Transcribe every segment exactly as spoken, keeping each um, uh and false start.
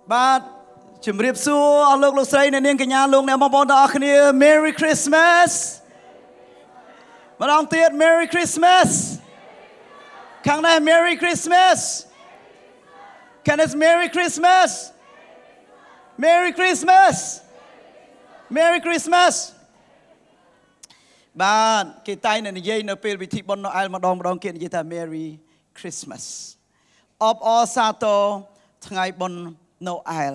បាទជំរាបសួរអស់លោកលោកស្រីអ្នកនាងកញ្ញាលោកអ្នកបងប្អូនទាំងអស់គ្នា Merry Christmas ម្ដងទៀត Merry Christmas ខាងនេះ Merry Christmas ខាងនេះ Merry Christmas Merry Christmas Merry Christmas បាទគេតែងតែនិយាយនៅពេលពិធីបុណ្យណូអែលម្ដងម្ដងគេនិយាយថា Merry Christmas អបអរសាទរថ្ងៃបុណ្យណូអែល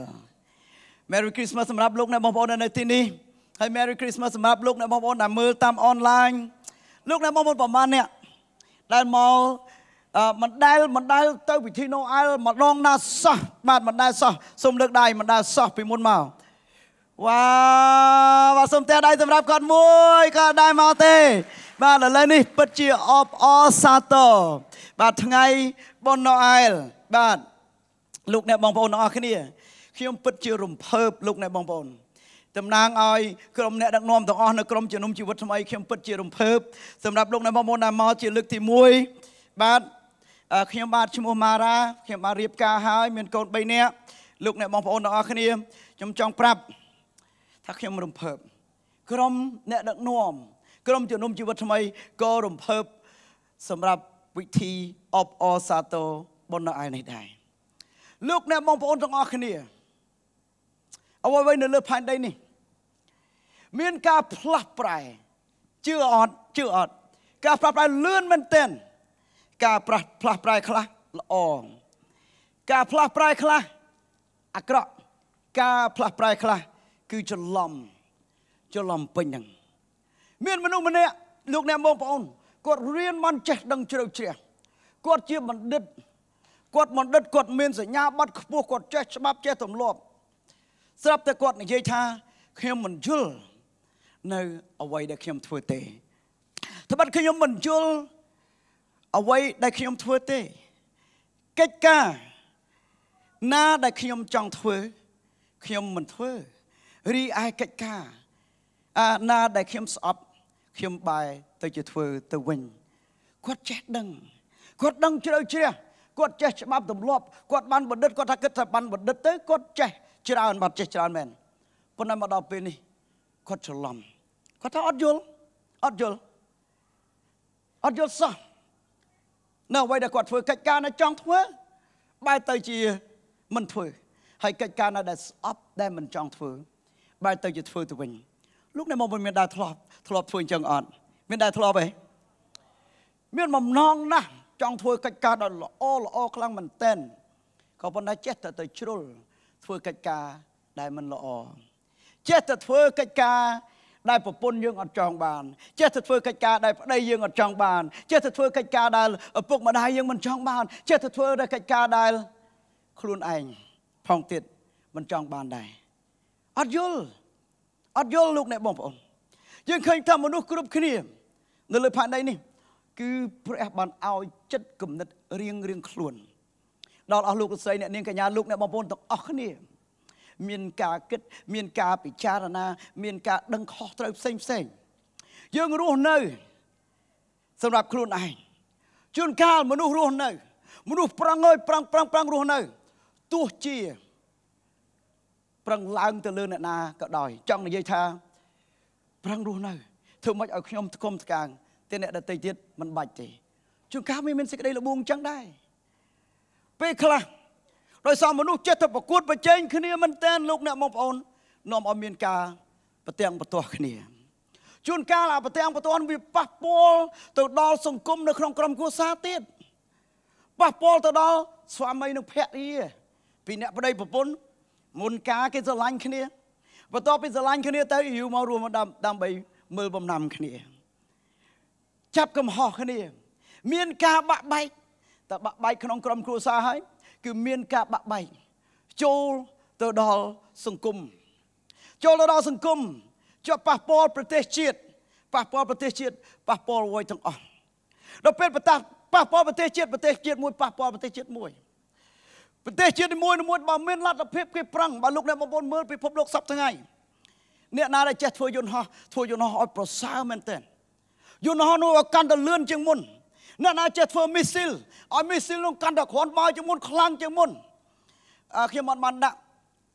Merry Christmas សម្រាប់លោកអ្នកបងប្អូននៅទីនេះហើយ Merry Christmas សម្រាប់លោកអ្នកបងប្អូនដែលមើលតាមអនឡាញលោកអ្នកបងប្អូនប្រហែលអ្នកដែលមកមិនដែលមិនដែលទៅពិធីណូអែលម្ដងណាសោះបាទមិនដែលសោះសូមលើកដៃមិនដែលសោះពីមុនមកវ៉ាបាទសូមទះដៃសម្រាប់គាត់មួយក៏ដែរមកទេបាទឥឡូវនេះពិតជាអបអរសាទរបាទថ្ងៃបុណ្យណូអែលបាទលោកអ្នកបងប្អូនទាំងអស់គ្នាខ្ញុំពិតជារំភើបលោកអ្នកបងប្អូនតំណាងឲ្យក្រុមអ្នកដឹកនាំទាំងអស់នៅក្រុមជំនុំជីវិតថ្មីខ្ញុំពិតជារំភើបសម្រាប់លោកអ្នកបងប្អូនដែលមកជាលើកទីមួយបាទខ្ញុំបាទឈ្មោះម៉ារ៉ាខ្ញុំបានរៀបការហើយមានកូនបីនាក់លោកអ្នកបងប្អូនទាំងអស់គ្នាខ្ញុំចង់ប្រាប់ថាខ្ញុំរំភើបក្រុមអ្នកដឹកនាំក្រុមជំនុំជីវិតថ្មីក៏រំភើបសម្រាប់វិធីអបអរសាទរបុណ្យណូអែលនេះដែរលោកអ្នកបងប្អូនទាំងអស់គ្នាអ្វីៗនៅលើផែនដីនេះមានការផ្លាស់ប្រែជឿអត់ជឿអត់ការផ្លាស់ប្រែលឿនមែនទែនការផ្លាស់ផ្លាស់ប្រែខ្លះល្អការផ្លាស់ប្រែខ្លះអាក្រក់ការផ្លាស់ប្រែខ្លះគឺច្រឡំច្រឡំពេញហ្នឹងមានមនុស្សម្នាក់លោកអ្នកបងប្អូនគាត់រៀនបានចេះដឹងជ្រៅជ្រះគាត់ជាបណ្ឌិតគាត់បណ្ឌិតគាត់មានសញ្ញាបត្រខ្ពស់គាត់ចេះច្បាប់ចេះទម្លាប់ស្រាប់តែគាត់និយាយថាខ្ញុំមិនយល់នៅអ្វីដែលខ្ញុំធ្វើទេត្បិតខ្ញុំមិនយល់អ្វីដែលខ្ញុំធ្វើទេកិច្ចការណាដែលខ្ញុំចង់ធ្វើខ្ញុំមិនធ្វើរីឯកិច្ចការអាណាដែលខ្ញុំស្អប់ខ្ញុំបែរទៅជាធ្វើទៅវិញគាត់ចេះដឹងគាត់ដឹងជ្រៅជ្រះគាត់ចេះច្បាប់ទម្លាប់គាត់បានបណ្ឌិតគាត់ថាគិតថាបានបណ្ឌិតទៅគាត់ចេះច្រើនបាត់ចេះច្រើនមែនប៉ុន្តែមកដល់ពេលនេះគាត់ច្រឡំគាត់ថាអត់យល់អត់យល់អត់យល់សោះនៅអ្វីដែលគាត់ធ្វើកិច្ចការណាចង់ធ្វើបែរទៅជាមិនធ្វើហើយកិច្ចការណាដែលស្អប់ដែលមិនចង់ធ្វើបែរទៅជាធ្វើទៅវិញលោកអ្នកមកមានដែរធ្លាប់ធ្លាប់ធ្វើអញ្ចឹងអត់មានដែរធ្លាប់ទេមានបំណងណាស់ចង់ធ្វើកិច្ចការដ៏ល្អល្អខ្លាំងមែនទែនក៏ប៉ុន្តែចេះតែទៅជ្រុលធ្វើកិច្ចការដែលមិនល្អចេះតែធ្វើកិច្ចការដែលប្រពន្ធយើងអត់ចង់បានចេះតែធ្វើកិច្ចការដែលប្តីយើងអត់ចង់បានចេះតែធ្វើកិច្ចការដែលឪពុកម្ដាយយើងមិនចង់បានចេះតែធ្វើកិច្ចការដែលខ្លួនឯងផងទៀតមិនចង់បានដែរអត់យល់អត់យល់លោកអ្នកបងប្អូនយើងឃើញថាមនុស្សគ្រប់គ្នានៅលើផែនដីនេះគឺព្រះបានឲ្យចិត្តគំនិតរៀងរៀងខ្លួនដល់អស់លោកលោកស្រីអ្នកនាងកញ្ញាលោកអ្នកបងប្អូនទាំងអស់គ្នាមានការគិតមានការពិចារណាមានការដឹងខុសត្រូវផ្សេងផ្សេងយើងរស់នៅសម្រាប់ខ្លួនឯងជួនកាលមនុស្សរស់នៅមនុស្សប្រឹងអើយប្រឹងប្រឹងប្រឹងរស់នៅទោះជាប្រឹងឡើងទៅលើអ្នកណាក៏ដោយចង់និយាយថាប្រឹងរស់នៅធ្វើម៉េចឲ្យខ្ញុំថ្កុំថ្កាងតែអ្នកដទៃទៀតមិនបាច់ទេជួនកាលវាមានសេចក្តីល្បួងអញ្ចឹងដែរពេលខ្លះដោយសារមនុស្សចេះតែប្រកួតប្រជែងគ្នាមែនតើលោកអ្នកបងប្អូននាំឲ្យមានការប្រទាំងបន្ទាស់គ្នាជួនកាលអាប្រទាំងបន្ទាស់វាប៉ះពាល់ទៅដល់សង្គមនៅក្នុងក្រុមគ្រួសារទៀតប៉ះពាល់ទៅដល់ស្វាមីនិងភរិយាពីអ្នកប្តីប្រពន្ធមុនការគេស្រឡាញ់គ្នាបន្ទាប់ពីស្រឡាញ់គ្នាទៅយូរមករួមដើម្បីមើលបំណាំគ្នាចាប់កំហុសគ្នាមានការបាក់បែកតែបាក់បែកក្នុងក្រុមគ្រួសារហើយគឺមានការបាក់បែកចូលទៅដល់សង្គមចូលទៅដល់សង្គមជាប់ប៉ះពាល់ប្រទេសជាតិប៉ះពាល់ប្រទេសជាតិប៉ះពាល់អ្វីទាំងអស់ដល់ពេលប៉ះប៉ះពាល់ប្រទេសជាតិប្រទេសជាតិមួយប៉ះពាល់ប្រទេសជាតិមួយប្រទេសជាតិមួយមួយបើមានលទ្ធភាពគេប្រឹងបើលោកអ្នកបងប្អូនមើលពិភពលោកសប្តាហ៍ថ្ងៃអ្នកណាដែលចេះធ្វើយន្តហោះធ្វើយន្តហោះឲ្យប្រសើរមែនទែនយន្តហោះនោះកាន់តែលឿនជាងមុនអ្នកណាចេះធ្វើមីស៊ីលឲ្យមីស៊ីលនោះកាន់តែគ្រាន់បើជាងមុនខ្លាំងជាងមុនខ្ញុំអត់បានដាក់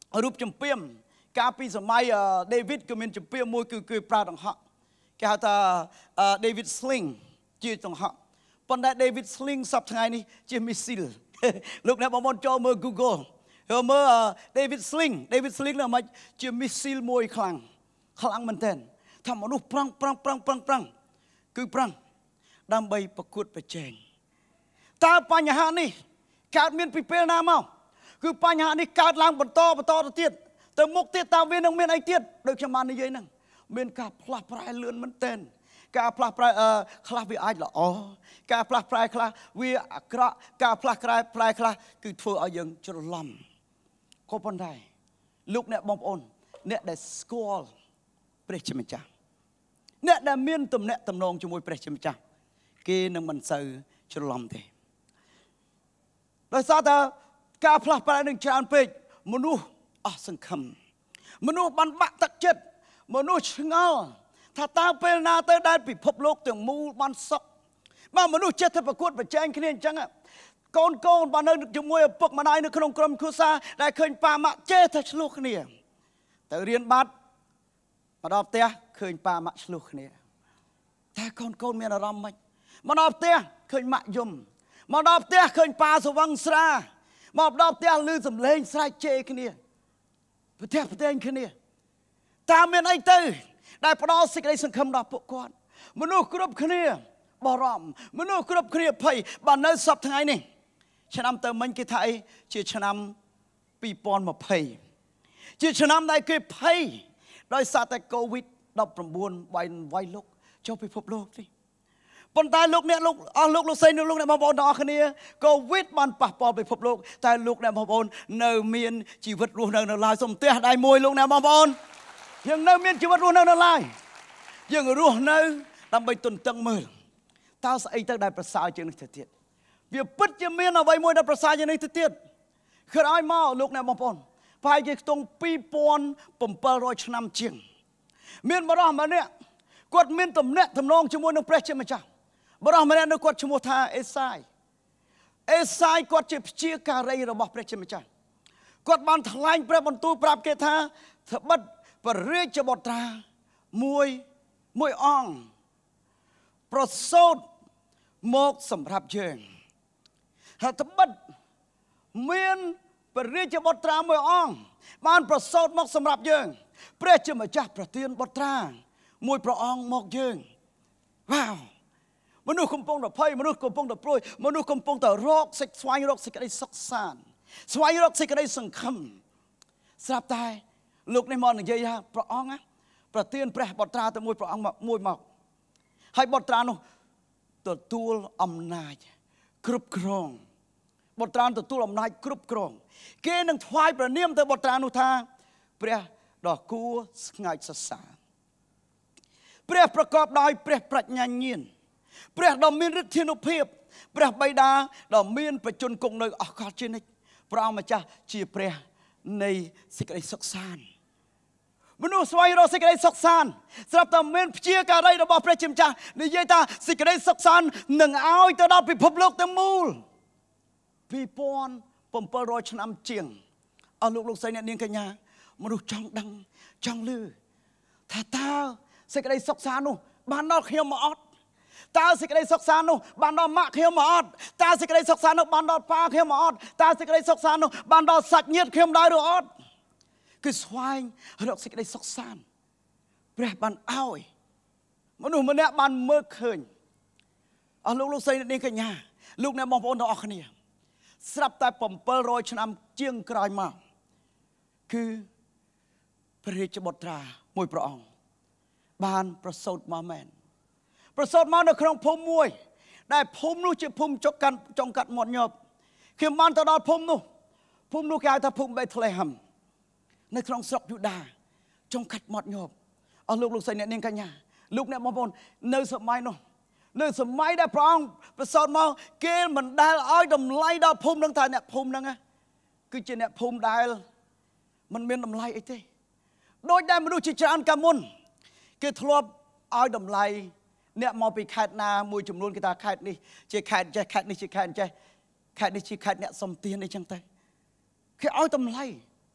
រូបចំពាមកាលពីសម័យដេវីតក៏មានចំពាមមួយគឺគឺប្រើដង្ហក់គេហៅថា David Sling ជាដង្ហក់ប៉ុន្តែ David Sling សប្តាហ៍ថ្ងៃនេះជា missile លោកអ្នកបងប្អូនចូលមើល Google ហើយមើល David Sling David Sling នោះមិនជា missile មួយខ្លាំងខ្លាំងមែនទែនថាមនុស្សប្រឹងប្រឹងប្រឹងប្រឹងប្រឹងគឺប្រឹងដើម្បីប្រកួតប្រជែងតើបញ្ហានេះកើតមានពីពេលណាមកគឺបញ្ហានេះកើតឡើងបន្តបន្តទៅទៀតទៅមុខទៀតតើវានឹងមានអីទៀតដូចខ្ញុំបាននិយាយហ្នឹងមានការផ្លាស់ប្រែលឿនមែនទែនការផ្លាស់ប្រែខ្លះវាអាចល្អការផ្លាស់ប្រែខ្លះវាអាក្រក់ការផ្លាស់ប្រែប្រែខ្លះគឺធ្វើឲ្យយើងច្រឡំក៏ប៉ុន្តែលោកអ្នកបងប្អូនអ្នកដែលស្គាល់ព្រះជាម្ចាស់អ្នកដែលមានទំនាក់ទំនងជាមួយព្រះជាម្ចាស់គេនឹងមិនសូវច្រឡំទេដោយសារតែការផ្លាស់ប្រែនឹងច្រើនពេកមនុស្សអស់សង្ឃឹមមនុស្សបានបាក់ទឹកចិត្តមនុស្សឆ្ងល់ថាតើពេលណាទៅដែលពិភពលោកទាំងមូលបានសុខបើមនុស្សចិត្តទៅប្រកួតប្រជែងគ្នាអញ្ចឹងកូនកូនបាននៅជាមួយឪពុកម្ដាយនៅក្នុងក្រុមគ្រួសារដែលឃើញប៉ាម៉ាក់ចេះតែឆ្លោះគ្នាទៅរៀនបាត់មកដល់ផ្ទះឃើញប៉ាម៉ាក់ឆ្លោះគ្នាតែកូនកូនមានអារម្មណ៍មិនមកដល់ផ្ទះឃើញម៉ាក់យំមកដល់ផ្ទះឃើញប៉ាស្វឹងស្រាមកដល់ផ្ទះឮសំឡេងស្រែកជេរគ្នាប្រទះប្រទែងគ្នាតើមានអីទៅដែលផ្ដល់សេចក្តីសង្ឃឹមដល់ពួកគាត់មនុស្សគ្រប់គ្នាបារម្ភមនុស្សគ្រប់គ្នាភ័យបើនៅសប្តាហ៍ថ្ងៃនេះឆ្នាំទៅមិញគេថាអីជាឆ្នាំពីរពាន់ម្ភៃជាឆ្នាំដែលគេភ័យដោយសារតែ កូវីដ ដប់ប្រាំបួន វាយវាយលុកចូលពិភពលោកនេះប៉ុន្តែលោកអ្នកលោកអស់លោកលោកស្រីលោកអ្នកបងប្អូនទាំងអស់គ្នាកូវីដបានប៉ះពាល់ពិភពលោកតែលោកអ្នកបងប្អូននៅមានជីវិតរស់នៅនៅឡើយសូមទះដៃមួយលោកអ្នកបងប្អូនយើងនៅមានជីវិតរស់នៅនៅឡើយយើងរស់នៅដើម្បីទន្ទឹងមើលតើស្អីទៅដែលប្រសើរជាងនេះទៅទៀតវាពិតជាមានអ្វីមួយដែលប្រសើរជាងនេះទៅទៀតក្រោយមកលោកអ្នកបងប្អូនប្រហែលជាខ្ទង់ពីរពាន់bảyរយឆ្នាំជាងមានបរិសម្នាក់គាត់មានទំនាក់ទំនងជាមួយនឹងព្រះជាម្ចាស់បរិសម្នាក់នោះគាត់ឈ្មោះថាអេសាយអេសាយគាត់ជាព្យាការីរបស់ព្រះជាម្ចាស់គាត់បានថ្លែងព្រះបន្ទូលប្រាប់គេថាត្បិតព្រះរាជបុត្រាមួយមួយអង្គប្រសូតមកសម្រាប់យើងហើយត្បិតមានព្រះរាជបុត្រាមួយអង្គបានប្រសូតមកសម្រាប់យើងព្រះជាម្ចាស់ប្រទានបុត្រាមួយព្រះអង្គមកយើងវ៉ាវមនុស្សកំពុងតែភ័យមនុស្សកំពុងតែព្រួយមនុស្សកំពុងតែរកសេចស្វែងរកសេចក្តីសុខសាន្តស្វែងរកសេចក្តីសង្ឃឹមស្រាប់តែលោកនេះមកនិយាយថាព្រះអង្គណាប្រទានព្រះបុត្រាទៅមួយព្រះអង្គមួយមកហើយបុត្រានោះទទួលអំណាចគ្រប់គ្រងបុត្រាទទួលអំណាចគ្រប់គ្រងគេនឹងថ្វាយព្រះនាមទៅបុត្រានោះថាព្រះដ៏គួរស្ងើចសរសើរព្រះប្រកបដោយព្រះប្រាជ្ញាញាណព្រះដ៏មានឫទ្ធានុភាពព្រះបិតាដ៏មានបច្ចុប្បន្នគង់នៅអកលជានិច្ចព្រះអង្គម្ចាស់ជាព្រះនៃសេចក្តីសុខសាន្តមនុស្សស្វែងរកសេចក្តីសុខសាន្តស្រាប់តែមានព្យាការីរបស់ព្រះជាម្ចាស់និយាយថាសេចក្តីសុខសាន្តនឹងឲ្យទៅដល់ពិភពលោកទាំងមូលពីរពាន់bảyរយឆ្នាំជាងអស់លោកលោកស្រីអ្នកនាងកញ្ញាមនុស្សចង់ដឹងចង់ឮថាតើសេចក្តីសុខសាន្តនោះបានដល់ខ្ញុំមកអត់តើសេចក្តីសុខសាន្តនោះបានដល់ម៉ាក់ខ្ញុំមកអត់តើសេចក្តីសុខសាន្តនោះបានដល់ប៉ាខ្ញុំមកអត់តើសេចក្តីសុខសាន្តនោះបានដល់សាច់ញាតិខ្ញុំដែរឬអត់គឺស្វែងរកសេចក្តីសុខសាន្តព្រះបានឲ្យមនុស្សម្នាក់បានមើលឃើញអស់លោកលោកស្រីអ្នកនាងកញ្ញាលោកអ្នកបងប្អូនទាំងអស់គ្នាស្រាប់តែbảyរយឆ្នាំជាងក្រោយមកគឺព្រះរាជបុត្រាមួយព្រះអង្គបានប្រសូតមកមែនប្រសូតមកនៅក្នុងភូមិមួយដែលភូមិនោះជាភូមិចុកកាន់ចុងកាត់មាត់ញប់ខ្ញុំបានទៅដល់ភូមិនោះភូមិនោះគេហៅថាភូមិបេតលេហឹមនៅក្នុងស្រុកយូដាចុងកាត់មាត់ញប់អស់លោកលោកស្រីអ្នកនាងកញ្ញាលោកអ្នកបងប្អូននៅសម័យនោះនៅសម័យដែលព្រះអង្គប្រសូតមកគេមិនដែលឲ្យតម្លៃដល់ភូមិនឹងថាអ្នកភូមិហ្នឹងគឺជាអ្នកភូមិដែលមិនមានតម្លៃអីទេដោយដែលមនុស្សជាច្រើនកាលមុនគេធ្លាប់ឲ្យតម្លៃអ្នកមកពីខេត្តណាមួយចំនួនគេថាខេត្តនេះជាខេត្តចេះខេត្តនេះជាខេត្តចេះខេត្តនេះជាខេត្តអ្នកសំទានអីចឹងទៅគេឲ្យតម្លៃ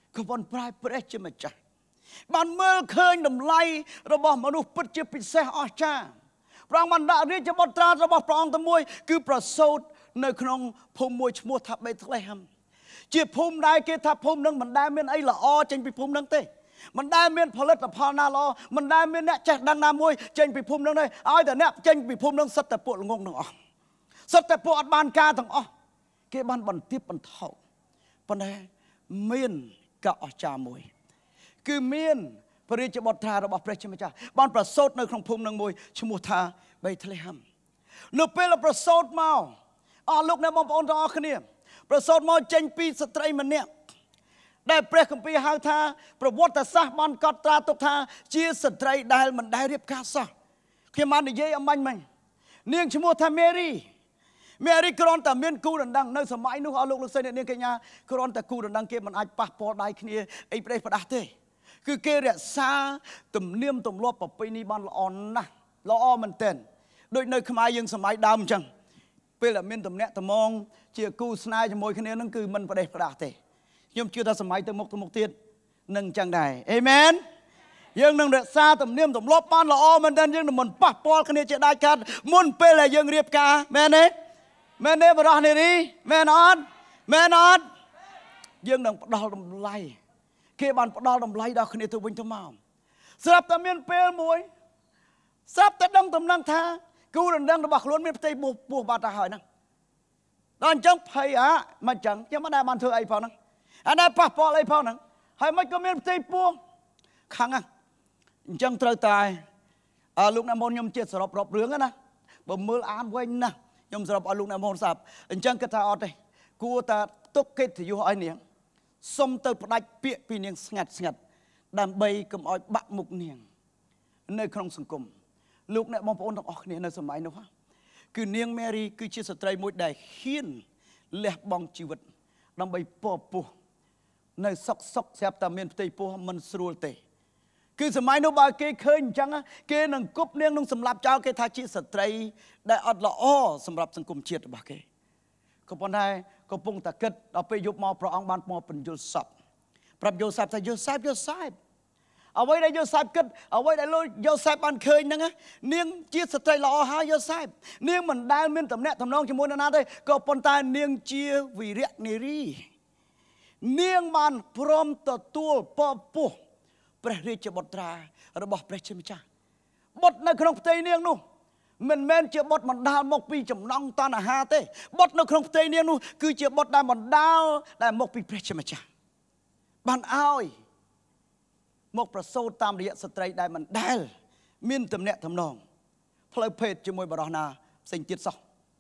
ក៏ប៉ុន្តែព្រះជាម្ចាស់បានមើលឃើញតម្លៃរបស់មនុស្សពិតជាពិសេសអស្ចារ្យព្រះអង្គបានដាក់រាជបុត្រារបស់ព្រះអង្គតែមួយគឺប្រសូតនៅក្នុងភូមិមួយឈ្មោះថាបេតលេហឹមជាភូមិដែលគេថាភូមិនឹងមិនដែលមានអីល្អចេញពីភូមិនឹងទេមិនដែលមានផលិតផលណាល្អមិនដែលមានអ្នកចេះដឹងណាមួយចេញពីភូមិនឹងទេឲ្យតែអ្នកចេញពីភូមិនឹងសិតតែពួកល្ងងទាំងអស់សិតតែពួកអត់បានការទាំងអស់គេបានបន្ទាបបន្ថោប៉ុន្តែមានការអស្ចារ្យមួយគឺមានព្រះរាជបុត្រារបស់ព្រះជាម្ចាស់បានប្រសូតនៅក្នុងភូមិនឹងមួយឈ្មោះថាបេតលេហឹមនៅពេលប្រសូតមកអស់លោកអ្នកបងប្អូនទាំងអស់គ្នាប្រសូតមកចេញពីស្ត្រីម្នាក់ដែលព្រះគម្ពីរហៅថាប្រវត្តិសាស្ត្របានកត់ត្រាទុកថាជាស្ត្រីដែលមិនដែលរៀបការសោះខ្ញុំបាននិយាយអំបញ្ញមិញនាងឈ្មោះថាមេរីមេរីគ្រាន់តែមានគូដណ្ដឹងនៅសម័យនោះអស់លោកលោកស្រីអ្នកនាងកញ្ញាគ្រាន់តែគូដណ្ដឹងគេមិនអាចប៉ះពាល់ដៃគ្នាអីប្រេះប្រដាស់ទេគឺគេរក្សាទំនៀមទម្លាប់ប្រពៃណីបានល្អណាស់ល្អមែនទែនដូចនៅខ្មែរយើងសម័យដើមអញ្ចឹងពេលដែលមានតំណែងតំងជាគូស្នេហ៍ជាមួយគ្នានឹងគឺមិនប្រទេសប្រដាស់ទេខ្ញុំជឿថាសម័យទៅមុខទៅមុខទៀតនឹងអញ្ចឹងដែរអេមែនយើងនឹងរក្សាទំនៀមទម្លាប់បានល្អមែនទែនយើងនឹងមិនប៉ះពាល់គ្នាជាដាច់ខាតមុនពេលដែលយើងរៀបការមែនទេមែនទេបរោះនារីមែនអត់មែនអត់យើងនឹងផ្ដល់តម្លៃគេបានផ្ដល់តម្លៃដល់គ្នាទៅវិញទៅមកស្រាប់តែមានពេលមួយស្រាប់តែដឹងតំណែងថាគូដណ្ដឹងរបស់ខ្លួនមានផ្ទៃពោះពោះបាត់ទៅហើយហ្នឹងដល់អញ្ចឹងភ័យអាមិនអញ្ចឹងខ្ញុំមិនដែលបានធ្វើអីផងហ្នឹងអានេះប៉ះពាល់អីផងហ្នឹងហើយមិនក៏មានផ្ទៃពោះខាងហ្នឹងអញ្ចឹងត្រូវតែអើលោកអ្នកមូនខ្ញុំជាតិសរុបរាប់រឿងណាបើមើលអានវិញណាខ្ញុំសរុបឲ្យលោកអ្នកមូនស្ដាប់អញ្ចឹងគិតថាអត់ទេគួរតែទុកកិត្តិយសឲ្យនាងសុំទៅផ្ដាច់ពាក្យពីនាងស្ងាត់ស្ងាត់ដើម្បីកុំឲ្យបាក់មុខនាងនៅក្នុងសង្គមលោកអ្នកបងប្អូនទាំងអស់គ្នានៅសម័យនោះគឺនាងមេរីគឺជាស្ត្រីមួយដែលហ៊ានលះបង់ជីវិតដើម្បីពពោះនៅសុកសុកស្រាប់តែមានផ្ទៃពោះមិនស្រួលទេគឺសម័យនោះបើគេឃើញអញ្ចឹងគេនឹងគប់នាងនឹងសម្លាប់ចោលគេថាជាស្ត្រីដែលអត់ល្អសម្រាប់សង្គមជាតិរបស់គេក៏ប៉ុន្តែកំពុងតែគិតដល់ពេលយប់មកព្រះអង្គបានមកបញ្យល់សពប្រាប់យូសេបថាយូសេបយូសេបអ្វីដែលយូសេបគិតអ្វីដែលលោកយូសេបបានឃើញហ្នឹងនាងជាស្ត្រីល្អហើយយូសេបនាងមិនដែលមានតំណែងតំណងជាមួយនរណាទេក៏ប៉ុន្តែនាងជាវីរៈនារីនាងបានព្រមទទួលពពោះព្រះរាជបុត្រារបស់ព្រះជាម្ចាស់បុត្រនៅក្នុងផ្ទៃនាងនោះមិនមែនជាបុត្របណ្ដាលមកពីចំណង់តណ្ហាទេបុត្រនៅក្នុងផ្ទៃនាងនោះគឺជាបុត្រដែលបណ្ដាលដែលមកពីព្រះជាម្ចាស់បានឲ្យមកប្រសូតតាមរយៈស្ត្រីដែលមិនដែលមានទំនាក់ទំនងផ្លូវភេទជាមួយបរិសុទ្ធណាផ្សេងទៀតសោះ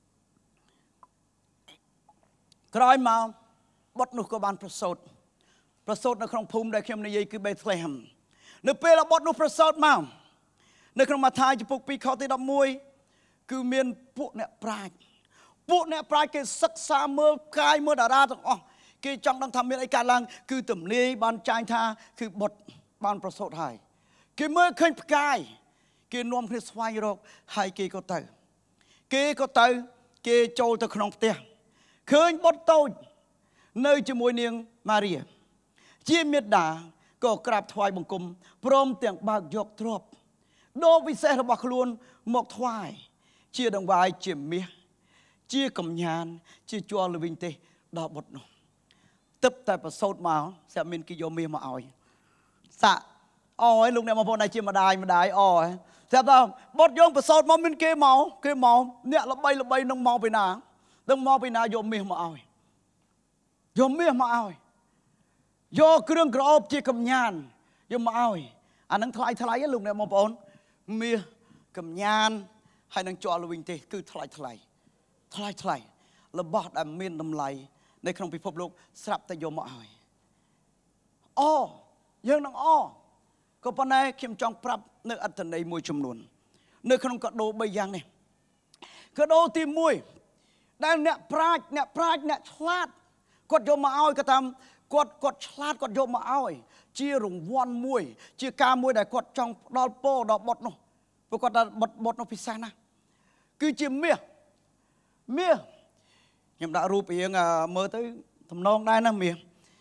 ក្រោយមកបុត្រនោះក៏បានប្រសូតប្រសូតនៅក្នុងភូមិដែលខ្ញុំនិយាយគឺបេតលេហឹមនៅពេលបុត្រនោះប្រសូតមកនៅក្នុងម៉ាថាយចំពុកពីរខទីដប់មួយគឺមានពួកអ្នកប្រាជ្ញពួកអ្នកប្រាជ្ញគេសិក្សាមើលកាយមើលតារាទាំងអស់គេចង់ដឹងថាមានអីកើតឡើងគឺទំនាយបានចាញ់ថាគឺបុត្របានប្រសូតហើយគេមើលឃើញផ្កាយគេនាំគ្នាស្វែងរកហើយគេក៏ទៅគេក៏ទៅគេចូលទៅក្នុងផ្ទះឃើញបុត្រតូចនៅជាមួយនាងម៉ារីជាមេដាក៏ក្រាបថ្វាយបង្គំព្រមទាំងបើកយកទ្រព្យដ៏ពិសេសរបស់ខ្លួនមកថ្វាយជាដង្វាយជាមាសជាកំញានជាជ័រល្វីងទេសដល់បុត្រនោះទឹកតែប្រសូតមកស្រាប់មានគេយកមាសមកឲ្យសាក់អឲ្យលោកអ្នកបងប្អូនដែលជាម្ដាយម្ដាយអឲ្យស្រាប់តែបុត្រយើងប្រសូតមកមានគេមកគេមកអ្នកល្បីល្បីនឹងមកពីណានឹងមកពីណាយកមាសមកឲ្យយកមាសមកឲ្យយកគ្រឿងក្រអូបជាកំញានយកមកឲ្យអានឹងថ្លៃថ្លៃលោកអ្នកបងប្អូនមាសកំញានហើយនឹងជ័រល្វីងទេសគឺថ្លៃថ្លៃថ្លៃថ្លៃរបស់ដែលមានតម្លៃនៅក្នុងពិភពលោកស្រាប់តែយកមកឲ្យអយើងនឹងអក៏ប៉ុន្តែខ្ញុំចង់ប្រាប់នៅអត្ថន័យមួយចំនួននៅក្នុងកដោបីយ៉ាងនេះកដោទីមួយដែលអ្នកប្រាជ្ញអ្នកប្រាជ្ញអ្នកឆ្លាតគាត់យកមកឲ្យគាត់ថាគាត់គាត់ឆ្លាតគាត់យកមកឲ្យជារង្វាន់មួយជាការមួយដែលគាត់ចង់ផ្ដល់ពរដល់បុត្រនោះព្រោះគាត់ថាបុត្របុត្រនោះពិសេសណាស់គឺជាមាសមាសខ្ញុំដាក់រូបរៀងមើលទៅទំនងដែរណាមាស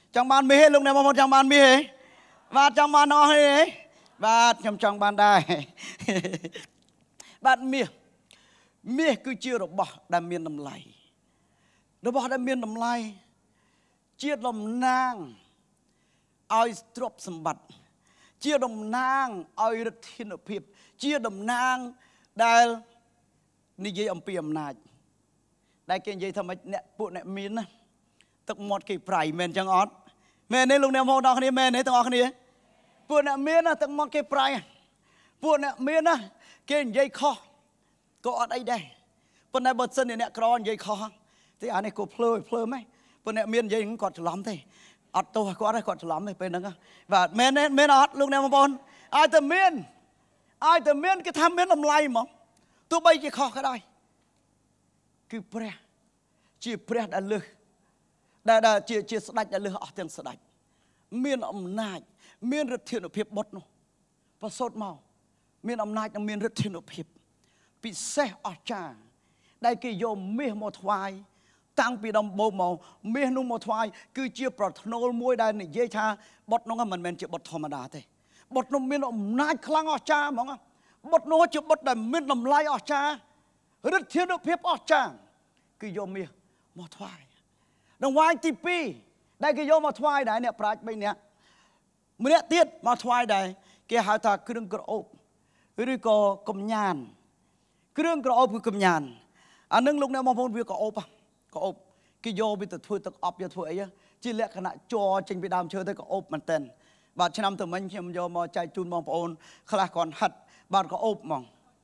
trong ban mê lúc này mà một trong ban mê và trong ban nó ấy và trong trong ban đài bạn mê mê cứ chưa được bỏ đam miên nằm lại nó bỏ đam miên nằm lại chia đồng nang ai trộm sầm bặt chia đồng nang ai rất thiên hợp hiệp chia đồng nang đại ni dây ông piềm nại đại kiện dây thầm nè bộ nè miên á tức một cái prai men chẳng ót men này lúc nào màu đỏ này men này từng ót này bộ nè miên á tức một cái prai bộ nè miên á kiện dây kho có ót đây đây bộ này bật sân này nè cron dây kho thì anh này có plơ plơ mấy bộ nè miên dây cũng còn lắm thế ót tôi có đây còn lắm này bên đó và men này men ót lúc nào mà bon ai từ miên ai từ miên cái tham miên làm lay mà tôi bay chỉ kho cái đây cứ pre chỉ pre đã lừa đã đã chỉ chỉ sạch đã lừa ở tiền sạch miên ông nai miên rất thiên ở phía bột nó và sốt màu miên ông nai trong miên rất thiên ở phía bị xe ở trà đây cái dòng miên một thoại tăng bị đồng bầu màu miên nung một thoại cứ chia bọt nô môi đây này dây cha bọt nó mình mình chỉ bọt thò mà đá thế bọt nó miên ông nai khăng ở trà mong bọt nó chỉ bọt để miên làm lai ở trà rất thiên ở phía ở trà cứ dòng miên một thoại đồng ngoài tí pi đây cái dòng một thoại đấy nè praj bên nè mới nè tiết một thoại đấy cái hai ta cứ đừng có ốp cứ có cầm nhàn cứ đừng có ốp cứ cầm nhàn anh nâng lúc nào mà phong việc có ốp à có ốp cái dòng bị tự thui tự ốp cho thui ấy chỉ lẽ khả năng cho trình bị đam chơi tới có ốp mình tên và trên năm từ mình xem do mà chạy chun mong ôn khá còn hạt bạn có ốp mong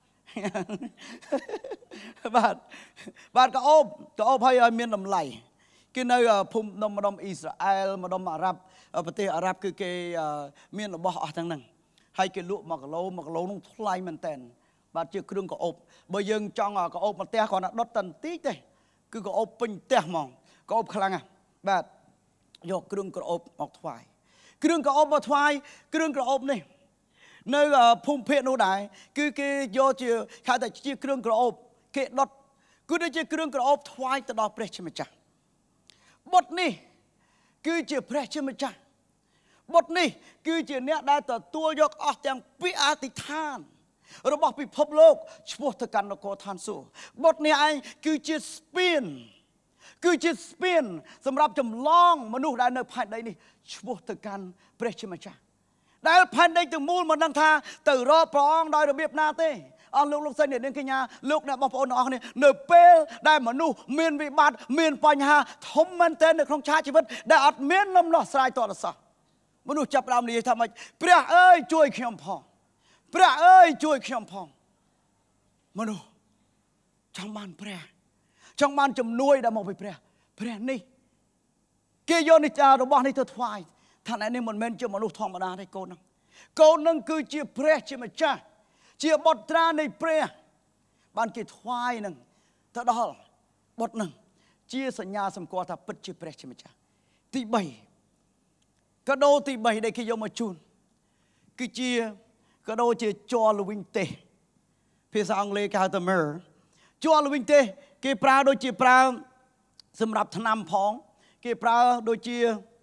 bạn bạn có ốp có ốp hay miền nằm lầy cái nơi phum đông đông Israel mà đông Ả Rập ởประเทศ Ả Rập คือ cái មានរបស់អស់ទាំងហ្នឹងហើយគេលក់1គីឡូ1គីឡូនោះថ្លៃមែនតើបាទជាគ្រឿងកោបបើយើងចង់កោបមកផ្ទះគ្រាន់តែដុតតែបន្តិចទេគឺកោបពេញផ្ទះហ្មងកោបខ្លាំងណាស់បាទយកគ្រឿងកោបមកថ្វាយគ្រឿងកោបមកថ្វាយគ្រឿងកោបនេះនៅភូមិភាគនោះដែរគឺគេយកជាហៅថាជាគ្រឿងកោបគេដុតគឺដូចជាគ្រឿងកោបថ្វាយទៅដល់ព្រះជាម្ចាស់បទនេះគឺជាព្រះជាម្ចាស់បទនេះគឺជាអ្នកដែលទទួលយកអស់ទាំងពាក្យអធិដ្ឋានរបស់ពិភពលោកឆ្ពោះទៅកាន់នគរឋានសួគ៌បទនេះឯងគឺជាស្ពានគឺជាស្ពានសម្រាប់ចម្លងមនុស្សដែលនៅផែនដីនេះឆ្ពោះទៅកាន់ព្រះជាម្ចាស់ដែលផែនដីទាំងមូលមិនដឹងថាទៅរកព្រះអង្គដោយរបៀបណាទេអស់លោកលោកសិននាងកញ្ញាលោកអ្នកបងប្អូនទាំងអស់គ្នានៅពេលដែលមនុស្សមានវិបត្តិមានបញ្ហាធំមែនទែននៅក្នុងឆាកជីវិតដែលអត់មានលំដោះស្រាយតរសោះមនុស្សចាប់ផ្ដើមនិយាយថាម៉េចព្រះអើយជួយខ្ញុំផងព្រះអើយជួយខ្ញុំផងមនុស្សចង់បានព្រះចង់បានជំនួយដែលមកពីព្រះព្រះនេះគេយកនេះរបស់នេះទៅថ្វាយថានេះមិនមែនជាមនុស្សធម្មតាទេកូនហ្នឹងកូនហ្នឹងគឺជាព្រះជាម្ចាស់ជាបុត្រានៃព្រះបានគេថ្វាយនឹងទៅដល់បុត្រនឹងជាសញ្ញាសម្គាល់ថាពិតជាព្រះជាម្ចាស់ទី3កាដូទី3ដែលគេយកមកជូនគឺជាកាដូជាជ័រល្វីងទេសភាសាអង់គ្លេសគេហៅថា myrrh ជ័រល្វីងទេសគេប្រើដូចជាប្រើសម្រាប់ថ្នាំផងគេប្រើដូចជា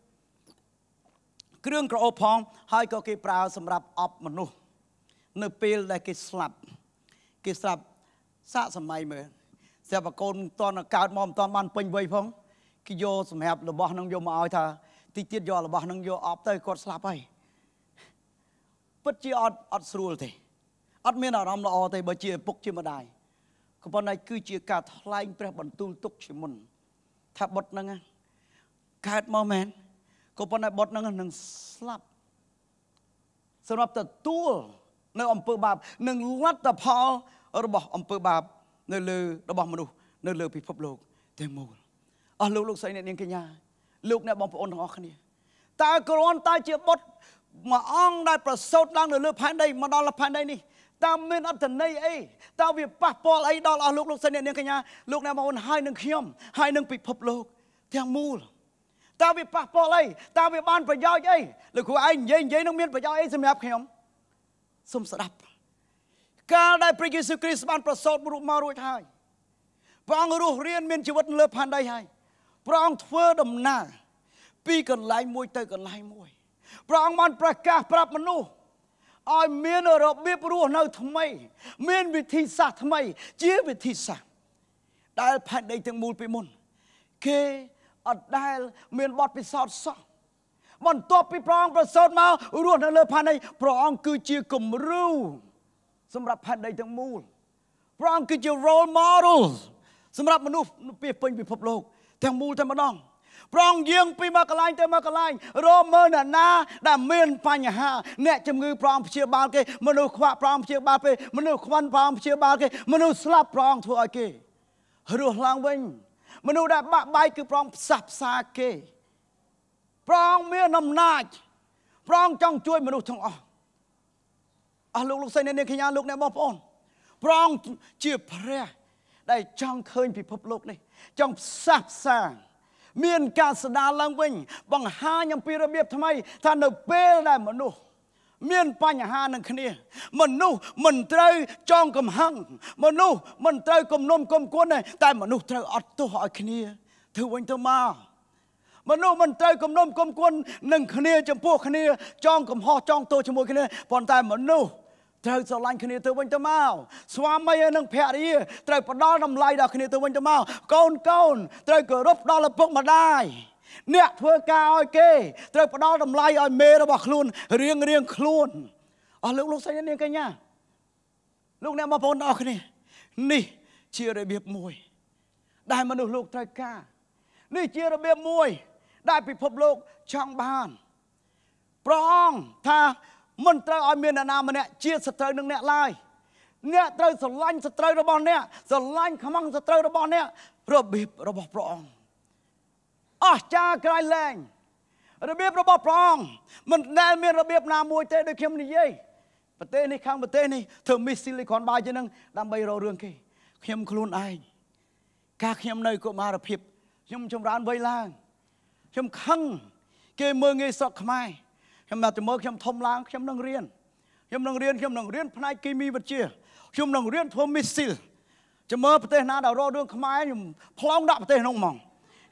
គ្រឿងក្រអូបផងហើយក៏គេប្រើសម្រាប់អប់មនុស្សនៅពេលដែលគេស្លាប់គេស្លាប់សាកសម័យមើលស្រាប់តែកូនមិនតន់កើតមកមិនតន់បានពេញវ័យផងគេយកសម្រាប់របស់នឹងយកមកឲ្យថាតិចទៀតយករបស់នឹងយកអប់ទៅគាត់ស្លាប់ហើយពិតជាអត់អត់ស្រួលទេអត់មានអារម្មណ៍ល្អទេបើជាឪពុកជាម្ដាយក៏ប៉ុន្តែគឺជាការថ្លែងព្រះបន្ទូលទុកជាមុនថាបុត្រហ្នឹងកើតមកមែនក៏ប៉ុន្តែបុត្រហ្នឹងនឹងស្លាប់សម្រាប់ទទួលនៅអំពើបាបនឹងលទ្ធផលរបស់អំពើបាបនៅលើរបស់មនុស្សនៅលើពិភពលោកទាំងមូលអស់លោកលោកស្រីអ្នកនាងកញ្ញាលោកអ្នកបងប្អូនទាំងអស់គ្នាតើគ្រាន់តែជាបុត្រមួយអង្គដែលប្រសូតឡើងនៅលើផែនដីមកដល់ផែនដីនេះតើមានអត្ថន័យអីតើវាប៉ះពាល់អីដល់អស់លោកលោកស្រីអ្នកនាងកញ្ញាលោកអ្នកបងប្អូនហើយនឹងខ្ញុំហើយនឹងពិភពលោកទាំងមូលតើវាប៉ះពាល់អីតើវាបានប្រយោជន៍អីលោកគ្រូឯងនិយាយនិយាយនឹងមានប្រយោជន៍អីសម្រាប់ខ្ញុំសូមស្ដាប់កាលដែលព្រះយេស៊ូវគ្រីស្ទបានប្រសូតរូបមករួចហើយព្រះអង្គរស់រានមានជីវិតលើផែនដីហើយព្រះអង្គធ្វើដំណើរពីកន្លែងមួយទៅកន្លែងមួយព្រះអង្គបានប្រកាសប្រាប់មនុស្សឲ្យមានរបៀបរស់នៅថ្មីមានវិធីសាស្ត្រថ្មីជាវិធីសាស្ត្រដែលផែនដីទាំងមូលពីមុនគេអត់ដែលមានបទពិសោធន៍សោះបន្ទាប់ពីព្រះអង្គប្រសូតមករស់នៅលើផែនដីព្រះអង្គគឺជាគំរូសម្រាប់ផែនដីទាំងមូលព្រះអង្គគឺជា role model សម្រាប់មនុស្សពីពេញពិភពលោកទាំងមូលតែម្ដងព្រះអង្គយាងពីមកកន្លែងទៅមកកន្លែងរកមើលអ្នកណាដែលមានបញ្ហាអ្នកជំងឺព្រះអង្គព្យាបាលគេមនុស្សខ្វាក់ព្រះអង្គព្យាបាលគេមនុស្សខ្វាន់ព្រះអង្គព្យាបាលគេមនុស្សស្លាប់ព្រះអង្គធ្វើឲ្យគេរស់ឡើងវិញមនុស្សដែលបាក់បែកគឺព្រះអង្គផ្សះផ្សាគេព្រះអង្គមានអំណាចព្រះអង្គចង់ជួយមនុស្សទាំងអស់អស់លោកលោកស្រីអ្នកនាងកញ្ញាលោកអ្នកបងប្អូនព្រះអង្គជាព្រះដែលចង់ឃើញពិភពលោកនេះចង់ផ្សះផ្សាមានការស្ដារឡើងវិញបង្ហាញអំពីរបៀបថ្មីថានៅពេលដែលមនុស្សមានបញ្ហានឹងគ្នាមនុស្សមិនត្រូវចងកំហឹងមនុស្សមិនត្រូវគំនុំគុំគួនទេតែមនុស្សត្រូវអត់ទោសឲ្យគ្នាធ្វើវិញទៅមកមនុស្សមិនត្រូវគំនុំគុំគួននឹងគ្នាចំពោះគ្នាចងកំហុសចងទោសជាមួយគ្នាប៉ុន្តែមនុស្សត្រូវស្រឡាញ់គ្នាទៅវិញទៅមកស្វាមីនិងភរិយាត្រូវផ្ដល់តម្លៃដល់គ្នាទៅវិញទៅមកកូនកូនត្រូវគោរពដល់ឪពុកម្ដាយអ្នកធ្វើការឲ្យគេត្រូវផ្ដល់តម្លៃឲ្យមេរបស់ខ្លួនរៀងរៀងខ្លួនអស់លោកលោកស្រីនាងកញ្ញាលោកអ្នកបងប្អូនអរគ្នានេះជារបៀបមួយដែលមនុស្សលោកត្រូវការនេះជារបៀបមួយដែលពិភពលោកចង់បានព្រះអង្គថាមិនត្រូវឲ្យមានអ្នកណាម្នាក់ជាសត្រូវនឹងអ្នកឡើយអ្នកត្រូវស្រឡាញ់សត្រូវរបស់អ្នកស្រឡាញ់ខ្មាំងសត្រូវរបស់អ្នករបៀបរបស់ព្រះអង្គអស្ចារ្យក្រៃលែងរបៀបរបស់ព្រះអង្គមិនដែលមានរបៀបណាមួយទេដូចខ្ញុំនិយាយប្រទេសនេះខាងប្រទេសនេះធ្វើមីសស៊ីលីខនបាយជាងនឹងដើម្បីរករឿងគេខ្ញុំខ្លួនឯងការខ្ញុំនៅកុមារភាពខ្ញុំចម្រើនវ័យឡើងខ្ញុំខឹងគេមើលងាយស្រុកខ្មែរខ្ញុំមកទៅមើលខ្ញុំធំឡើងខ្ញុំនឹងរៀនខ្ញុំនឹងរៀនខ្ញុំនឹងរៀនផ្នែកគីមីវិទ្យាខ្ញុំនឹងរៀនធ្វើមីសស៊ីលចាំមើលប្រទេសណាដែលរករឿងខ្មែរខ្ញុំផ្លងដាក់ប្រទេសនោះហ្មង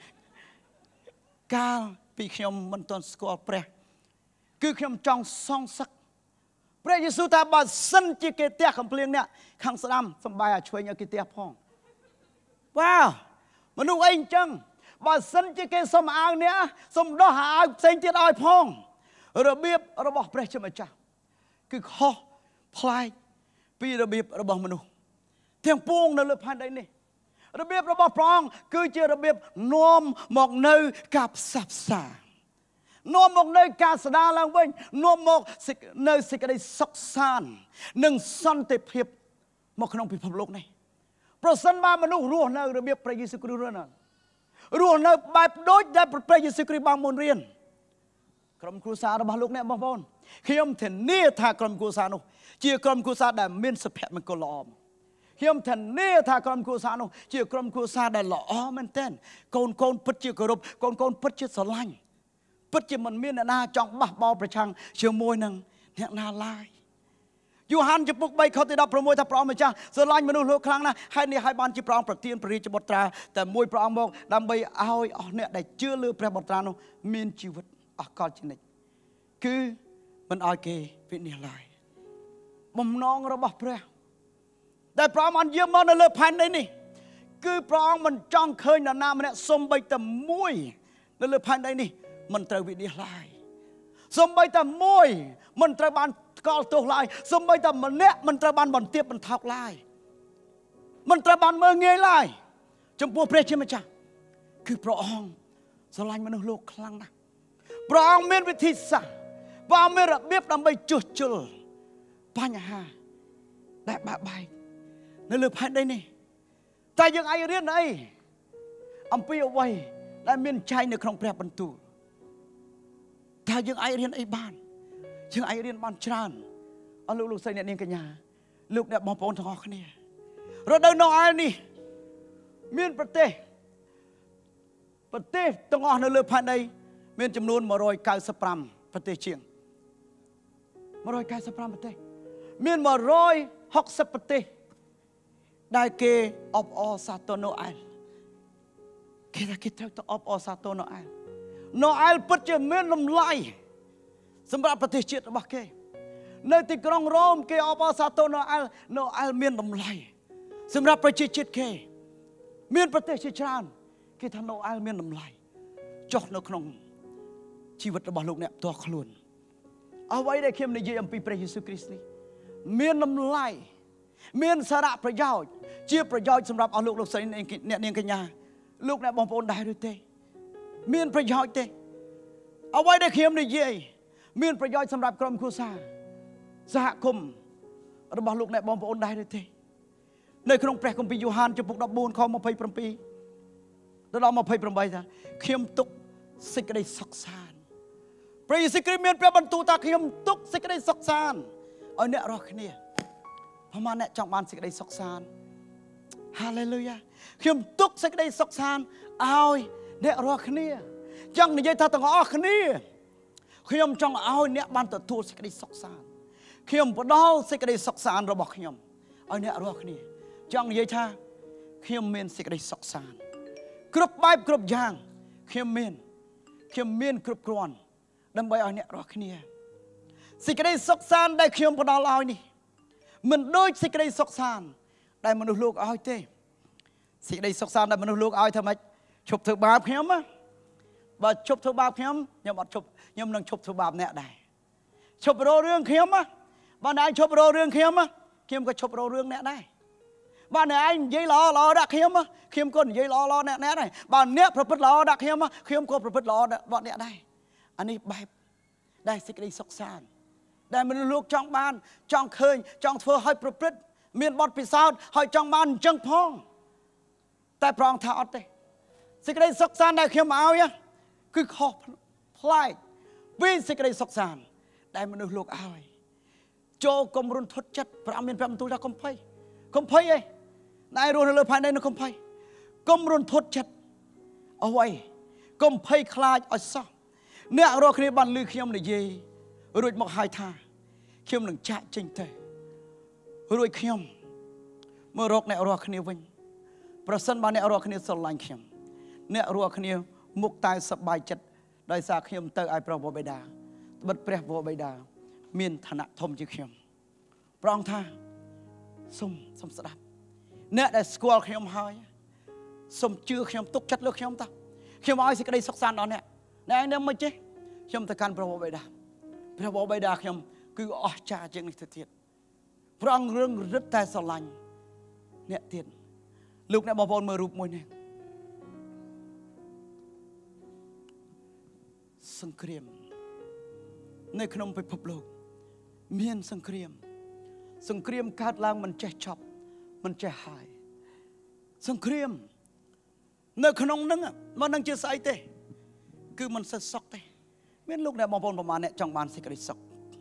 កាលពីខ្ញុំមិនទាន់ស្គាល់ព្រះគឺខ្ញុំចង់សងសឹកព្រះយេស៊ូវថាបើសិនជាគេទះកំភ្លៀងអ្នកខាងស្ដាំសំបាយឲ្យឆ្វេងឲ្យគេទះផងវ៉ាវមនុស្សអីអញ្ចឹងបើសិនជាគេសុំអាវអ្នកសុំដោះអាវផ្សេងទៀតឲ្យផងរបៀបរបស់ព្រះជាម្ចាស់គឺខុសប្លែកពីរបៀបរបស់មនុស្សទាំងពួងនៅលើផែនដីនេះរបៀបរបស់ព្រះអង្គគឺជារបៀបនាំមកនៅការផ្សះផ្សានាំមកនៅការស្ដារឡើងវិញនាំមកនៅសេចក្តីសុខសាន្តនិងសន្តិភាពមកក្នុងពិភពលោកនេះប្រសិនបើមនុស្សរស់នៅរបៀបព្រះយេស៊ូវគ្រីស្ទរស់នៅរស់នៅបែបដូចដែលព្រះយេស៊ូវគ្រីស្ទបានមុនរៀនក្រុមគ្រួសាររបស់លោកអ្នកបងប្អូនខ្ញុំធានាថាក្រុមគ្រួសារនោះជាក្រុមគ្រួសារដែលមានសុភមង្គលល្អខ្ញុំធានាថាក្រុមគ្រួសារនោះជាក្រុមគ្រួសារដែលល្អមែនទែនកូនកូនពិតជាគោរពកូនកូនពិតជាស្រឡាញ់ពិតជាមិនមានអ្នកណាចង់បះបោរប្រឆាំងជាមួយនឹងអ្នកណាឡើយយូហានចំពុកបីខទីដប់ប្រាំមួយថាព្រះអង្គម្ចាស់ស្រឡាញ់មនុស្សលោកខ្លាំងណាស់ហើយនេះឲ្យបានជាព្រះអង្គប្រទានព្រះរាជបុត្រាតែមួយព្រះអង្គមកដើម្បីឲ្យអស់អ្នកដែលជឿលើព្រះបុត្រានោះមានជីវិតអស់កលជានិច្ចគឺមិនឲ្យគេវិនិច្ឆ័យឡើយបំណងរបស់ព្រះដែលព្រះអង្គបានយាងមកនៅលើផែនដីនេះគឺព្រះអង្គមិនចង់ឃើញនរណាម្នាក់សំបីតែមួយនៅលើផែនដីនេះមិនត្រូវវិនិច្ឆ័យឡើយសំបីតែមួយមិនត្រូវបានថ្កល់ទោសឡើយសំបីតែម្នាក់មិនត្រូវបានបន្ទាបបន្ថោកឡើយមិនត្រូវបានមើលងាយឡើយចំពោះព្រះជាម្ចាស់គឺព្រះអង្គស្រឡាញ់មនុស្សលោកខ្លាំងណាស់ព្រះអង្គមានវិធីសាស្ត្រព្រះអង្គមានរបៀបដើម្បីជួសជុលបញ្ហាដែលបាក់បែកនៅលើផែនដីនេះតែយើងអាចរៀនអីអំពីអ្វីដែលមានចែងនៅក្នុងព្រះបន្ទូលតែយើងអាចរៀនអីបានយើងអាចរៀនបានច្រើនអស់លោកលោកស្រីអ្នកនាងកញ្ញាលោកអ្នកបងប្អូនទាំងអស់គ្នារដូវណូអែលនេះមានប្រទេសប្រទេសទាំងអស់នៅលើផែនដីមានចំនួនmột trăm chín mươi lămប្រទេសជាងmột trăm chín mươi lămប្រទេសមានmột trăm sáu mươiប្រទេសដែលគេអបអរសាទរណូអែលគេថាគេត្រូវទៅអបអរសាទរណូអែលណូអែលពិតជាមានតម្លៃសម្រាប់ប្រទេសជាតិរបស់គេនៅទីក្រុងរ៉ូមគេអបអរសាទរណូអែលណូអែលមានតម្លៃសម្រាប់ប្រជាជាតិគេមានប្រទេសជាច្រើនគេថាណូអែលមានតម្លៃចុះនៅក្នុងជីវិតរបស់លោកអ្នកផ្ទាល់ខ្លួនអ្វីដែលខ្ញុំនិយាយអំពីព្រះយេស៊ូវគ្រីស្ទនេះមានតម្លៃមានសារៈប្រយោជន៍ជាប្រយោជន៍សម្រាប់អស់លោកលោកស្រីអ្នកនាងកញ្ញាលោកអ្នកបងប្អូនដែរឬទេមានប្រយោជន៍ទេអ្វីដែលខ្ញុំនិយាយមានប្រយោជន៍សម្រាប់ក្រុមគ្រួសារសហគមន៍របស់លោកអ្នកបងប្អូនដែរឬទេនៅក្នុងព្រះគម្ពីរយ៉ូហានចំពុកដប់បួនខម្ភៃប្រាំពីរដល់ម្ភៃប្រាំបីថាខ្ញុំទុកសេចក្តីសុខសាន្តព្រះយេស៊ូវគ្រីស្ទមានព្រះបន្ទូលថាខ្ញុំទុកសេចក្តីសុខសាន្តឲ្យអ្នករាល់គ្នាប្រហែលអ្នកចង់បានសេចក្តីសុខសាន្តហាឡេលូយ៉ាខ្ញុំទុកសេចក្តីសុខសាន្តឲ្យអ្នករាល់គ្នាចង់និយាយថាទាំងអស់គ្នាខ្ញុំចង់ឲ្យអ្នកបានទទួលសេចក្តីសុខសាន្តខ្ញុំផ្ដល់សេចក្តីសុខសាន្តរបស់ខ្ញុំឲ្យអ្នករាល់គ្នាចង់និយាយថាខ្ញុំមានសេចក្តីសុខសាន្តគ្រប់បែបគ្រប់យ៉ាងខ្ញុំមានខ្ញុំមានគ្រប់គ្រាន់ដើម្បីឲ្យអ្នករាល់គ្នាសេចក្តីសុខសាន្តដែលខ្ញុំផ្ដល់ឲ្យនេះមិនដូចសេចក្តីសុខសាន្តដែលមនុស្សលោកឲ្យទេសេចក្តីសុខសាន្តដែលមនុស្សលោកឲ្យថាម៉េចឈប់ធ្វើបាបខ្ញុំណាបើឈប់ធ្វើបាបខ្ញុំខ្ញុំអត់ឈប់ខ្ញុំនឹងឈប់ធ្វើបាបអ្នកដែរឈប់រោរឿងខ្ញុំណាបើអ្នកឯងឈប់រោរឿងខ្ញុំណាខ្ញុំក៏ឈប់រោរឿងអ្នកដែរបើអ្នកឯងនិយាយល្អល្អដាក់ខ្ញុំខ្ញុំក៏និយាយល្អល្អអ្នកអ្នកដែរបើអ្នកប្រព្រឹត្តល្អដាក់ខ្ញុំខ្ញុំក៏ប្រព្រឹត្តល្អដាក់អ្នកដែរអានេះបែបដែលសេចក្តីសុខសាន្តដែលមនុស្សលោកចង់បានចង់ឃើញចង់ធ្វើឲ្យប្រព្រឹត្តមានបទពិសោធន៍ឲ្យចង់បានអញ្ចឹងផងតែប្រងថាអត់ទេសេចក្តីសុខសាន្តដែលខ្ញុំឲ្យគឺខុសប្លែកពីសេចក្តីសុខសាន្តដែលមនុស្សលោកឲ្យចូលកុំរុនធត់ចិត្តព្រះអង្គមានព្រះបន្ទូលថាកុំភ័យកុំភ័យអីណែរស់នៅលើផែនដីនោះកុំភ័យកុំរុនធត់ចិត្តអ្វីកុំភ័យខ្លាចឲ្យសោះអ្នករាល់គ្នាបានឮខ្ញុំនិយាយរួចមកហើយថាខ្ញុំនឹងចាក់ចេញទៅរួចខ្ញុំមករកអ្នករាល់គ្នាវិញប្រសិនបើអ្នករាល់គ្នាស្រឡាញ់ខ្ញុំអ្នករាល់គ្នាមុខតែសប្បាយចិត្តដោយសារខ្ញុំទៅឲ្យព្រះវរបិតាត្បិតព្រះវរបិតាមានឋានៈធំជាងខ្ញុំព្រះអង្គថាសូមសូមស្ដាប់អ្នកដែលស្គាល់ខ្ញុំហើយសូមជឿខ្ញុំទុកចិត្តលើខ្ញុំតើខ្ញុំឲ្យសេចក្តីសុខសាន្តដល់អ្នកអ្នកឯងនឹងមិនចេះខ្ញុំទៅកាន់ព្រះវរបិតាព្រះវរបិតាខ្ញុំគឺអស្ចារ្យជាងនេះទៅទៀតព្រះអង្គរឿងរឹតតែស្រឡាញ់អ្នកទៀតលោកអ្នកបងប្អូនមើលរូបមួយនេះសង្គ្រាមនៅក្នុងពិភពលោកមានសង្គ្រាមសង្គ្រាមកើតឡើងមិនចេះចប់មិនចេះហើយសង្គ្រាមនៅក្នុងនឹងមិននឹងជាស្អីទេគឺមិនសិតសុខទេមានលោកអ្នកបងប្អូនប្រមាណអ្នកចង់បានសេចក្តីសុខ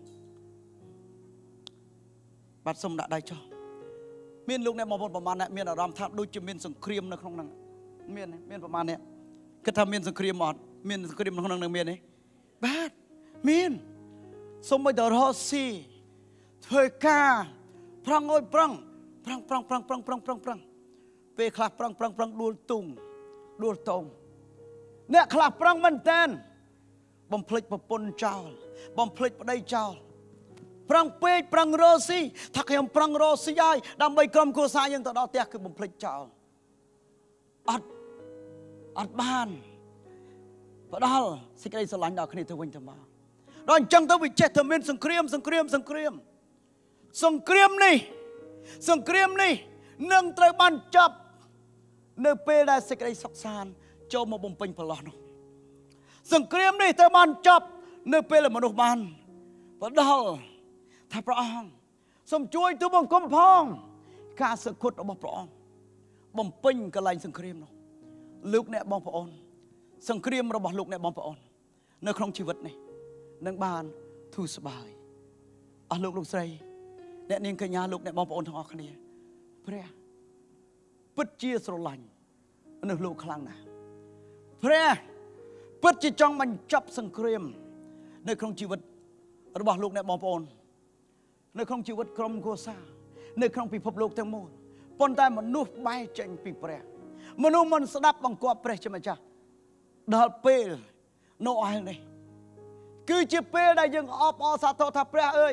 បាទសូមដាក់ដៃចុះមានលោកអ្នកបងប្អូនប្រមាណអ្នកមានអារម្មណ៍ថាដូចជាមានសង្គ្រាមនៅក្នុងហ្នឹងមានមានប្រមាណអ្នកគិតថាមានសង្គ្រាមអត់មានសង្គ្រាមនៅក្នុងហ្នឹងមានទេបាទមានសូមឲ្យតរស់ស៊ីធ្វើការប្រឹងអើយប្រឹងប្រឹងប្រឹងប្រឹងប្រឹងប្រឹងប្រឹងប្រឹងពេលខ្លះប្រឹងប្រឹងប្រឹងដួលទុំដួលតោងអ្នកខ្លះប្រឹងមែនតើបំភ្លេចប្រពន្ធចោលបំភ្លេចប្តីចោលប្រឹងពេកប្រឹងរស់ស៊ីថាខ្ញុំប្រឹងរស់ស៊ីហើយដើម្បីក្រុមគ្រួសារយើងទៅដល់ផ្ទះគឺបំភ្លេចចោលអត់អត់បានផ្ដាល់សេចក្តីស្រឡាញ់ដល់គ្នាទៅវិញទៅមកដល់អញ្ចឹងទៅវាចេះតែមានសង្គ្រាមសង្គ្រាមសង្គ្រាមសង្គ្រាមនេះសង្គ្រាមនេះនឹងត្រូវបានចាប់នៅពេលដែលសេចក្តីសុខសាន្តចូលមកបំពេញប្រឡោះនោះសង្គ្រាមនេះត្រូវបានចាប់នៅពេលដែលមនុស្សបានផ្ដាល់ថាព្រះអង្គសូមជួយទូលបង្គំផងការសក្ដិរបស់ព្រះអង្គបំពេញកន្លែងសង្គ្រាមនោះលោកអ្នកបងប្អូនសង្គ្រាមរបស់លោកអ្នកបងប្អូននៅក្នុងជីវិតនេះនឹងបានធូរស្បើយអស់លោកលោកស្រីអ្នកនាងកញ្ញាលោកអ្នកបងប្អូនទាំងអស់គ្នាព្រះពិតជាស្រឡាញ់មនុស្សលោកខ្លាំងណាស់ព្រះពិតជាចង់បញ្ចប់សង្គ្រាមនៅក្នុងជីវិតរបស់លោកអ្នកបងប្អូននៅក្នុងជីវិតក្រុមគ្រួសារនៅក្នុងពិភពលោកទាំងមូលប៉ុន្តែមនុស្សបែរចេញពីព្រះមនុស្សមិនស្ដាប់បង្គាប់ព្រះជាម្ចាស់ដល់ពេល Noel នេះគឺជាពេលដែលយើងអបអរសាទរថាព្រះអើយ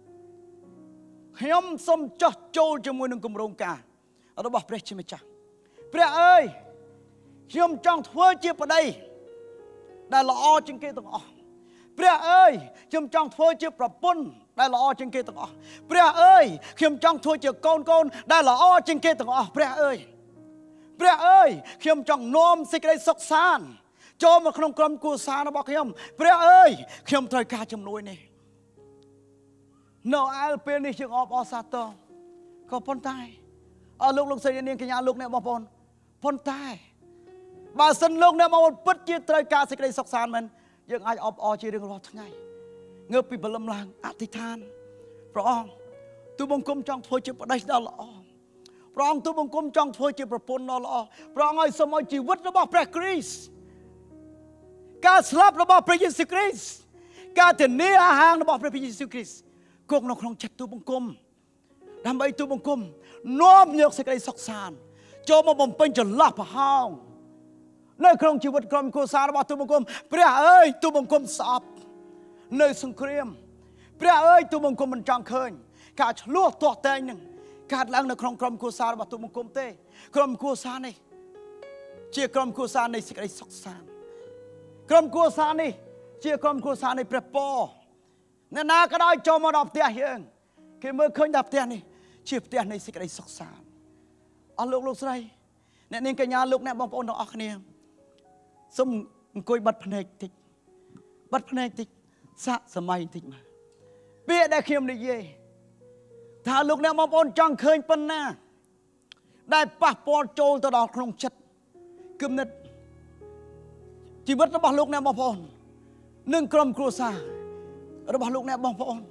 ខ្ញុំសូមចោះចូលជាមួយនឹងគម្រោងការរបស់ព្រះជាម្ចាស់ព្រះអើយខ្ញុំចង់ធ្វើជាប្តីដែលល្អជាងគេទាំងអស់ព្រះអើយខ្ញុំចង់ធ្វើជាប្រពន្ធដែលល្អជាងគេទាំងអស់ព្រះអើយខ្ញុំចង់ធ្វើជាកូនកូនដែលល្អជាងគេទាំងអស់ព្រះអើយព្រះអើយខ្ញុំចង់នាំសេចក្តីសុខសាន្តចូលមកក្នុងក្រុមគ្រួសាររបស់ខ្ញុំព្រះអើយខ្ញុំត្រូវការជំនួយនេះនៅឯពេលនេះយើងអបអរសាទរក៏ប៉ុន្តែអរលោកលោកស្រីនាងកញ្ញាលោកអ្នកបងប្អូនប៉ុន្តែបើសិនលោកអ្នកបងប្អូនពិតជាត្រូវការសេចក្តីសុខសាន្តមែនយើងអាចអបអរជារៀងរាល់ថ្ងៃងើបពីព្រលឹមឡើងអធិដ្ឋានព្រះអង្គទូលបង្គំចង់ធ្វើជាប្តីដ៏ល្អព្រះអង្គទូលបង្គំចង់ធ្វើជាប្រពន្ធដ៏ល្អព្រះអង្គឲ្យសូមឲ្យជីវិតរបស់ព្រះគ្រីស្ទការស្លាប់របស់ព្រះយេស៊ូវគ្រីស្ទការធានាអាហាររបស់ព្រះយេស៊ូវគ្រីស្ទគង់នៅក្នុងចិត្តទូលបង្គំដើម្បីទូលបង្គំនាំយកសេចក្តីសុខសាន្តចូលមកបំពេញចន្លោះប្រហោងនៅក្នុងជីវិតក្រុមគ្រួសាររបស់ទូលបង្គំព្រះអើយទូលបង្គំស្អប់នៅសង្គ្រាមព្រះអើយទូលបង្គំមិនចង់ឃើញការឆ្លោះទាស់តែងនឹងកើតឡើងនៅក្នុងក្រុមគ្រួសាររបស់ទូលបង្គំទេក្រុមគ្រួសារនេះជាក្រុមគ្រួសារនៃសេចក្តីសុខសាន្តក្រុមគ្រួសារនេះជាក្រុមគ្រួសារនៃព្រះពរអ្នកណាក៏ដោយចូលមកដល់ផ្ទះយើងគេមើលឃើញថាផ្ទះនេះជាផ្ទះនៃសេចក្តីសុខសាន្តអស់លោកលោកស្រីអ្នកនាងកញ្ញាលោកអ្នកបងប្អូនទាំងអស់គ្នាសូមអង្គុយបិទភ្នែកតិចបិទភ្នែកតិចសាកសម័យតិចមកពាក្យដែលខ្ញុំនិយាយថាលោកអ្នកបងប្អូនចង់ឃើញប៉ុណ្ណាដែលប៉ះពាល់ចូលទៅដល់ក្នុងចិត្តគំនិតជីវិតរបស់លោកអ្នកបងប្អូននិងក្រុមគ្រួសាររបស់លោកអ្នកបងប្អូន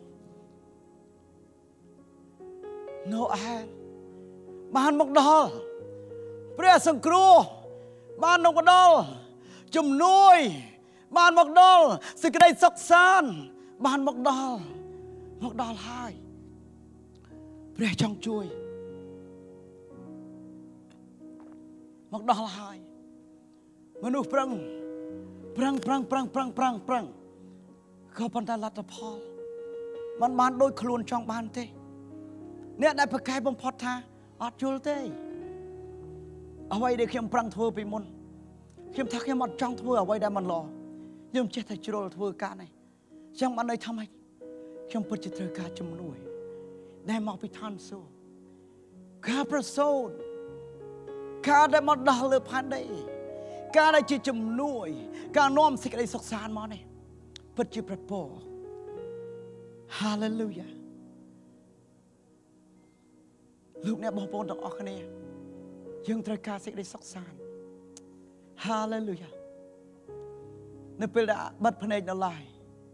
ណូអែលបានមកដល់ព្រះសង្គ្រោះបានមកដល់ជំនួយបានមកដល់សេចក្តីសុខសាន្តបានមកដល់មកដល់ហើយព្រះចង់ជួយមកដល់ហើយមនុស្សប្រឹងប្រឹងប្រឹងប្រឹងប្រឹងប្រឹងប្រឹងក៏ប៉ុន្តែលទ្ធផលมันបានដូចខ្លួនចង់បានទេអ្នកដែលប្រកែកបំផុតថាអត់យល់ទេអ្វីដែលខ្ញុំប្រឹងធ្វើពីមុនខ្ញុំថាខ្ញុំអត់ចង់ធ្វើអ្វីដែលមិនល្អខ្ញុំចេះតែជ្រុលធ្វើការនេះចឹងបានន័យថាម៉េចខ្ញុំពិតជាត្រូវការជំនួយដែលមកពីឋានសួគ៌ការប្រសូតការដែលមកដល់លើផែនដីការដែលជាជំនួយការនាំសេចក្តីសុខសាន្តមកនេះពិតជាព្រះពរ Hallelujah លោកអ្នកបងប្អូនទាំងអស់គ្នាយើងត្រូវការសេចក្តីសុខសាន្ត Hallelujah នៅពេលដែលបិទភ្នែកដល់ឡើយ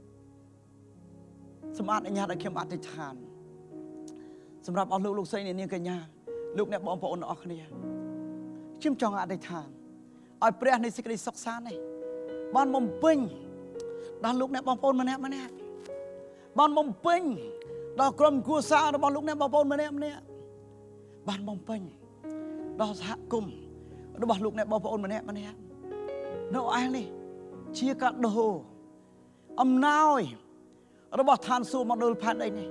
សូមអនុញ្ញាតឲ្យខ្ញុំអធិដ្ឋានសម្រាប់អស់លោកលោកស្រីអ្នកនាងកញ្ញាលោកអ្នកបងប្អូនទាំងអស់គ្នាខ្ញុំចង់អធិដ្ឋានឲ្យព្រះនៃសេចក្តីសុខសាន្តនេះបានបំពេញដល់លោកអ្នកបងប្អូនម្នាក់ម្នាក់បានបំពេញដល់ក្រុមគ្រួសាររបស់លោកអ្នកបងប្អូនម្នាក់ម្នាក់បានបំពេញដល់សហគមន៍របស់លោកអ្នកបងប្អូនម្នាក់ម្នាក់នៅឯនេះជាកាដូអំណោយរបស់ឋានសួគ៌មកដល់ផែនដីនេះ